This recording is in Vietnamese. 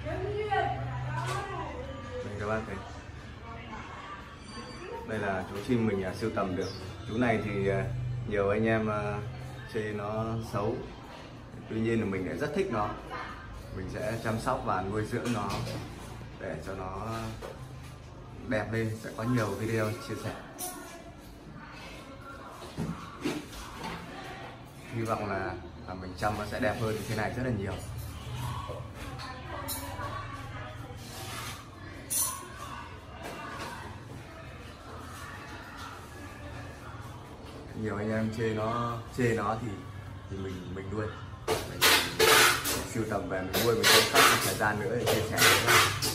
Đây các bác thấy, đây là chú chim mình sưu tầm được. Chú này thì nhiều anh em chê nó xấu, tuy nhiên là mình lại rất thích nó. Mình sẽ chăm sóc và nuôi dưỡng nó để cho nó đẹp lên, sẽ có nhiều video chia sẻ. Hy vọng là mình chăm nó sẽ đẹp hơn như thế này rất là nhiều. Nhiều anh em chê nó thì mình nuôi, mình sưu tầm về mình nuôi, mình chăm sóc một thời gian nữa để chia sẻ với các bạn.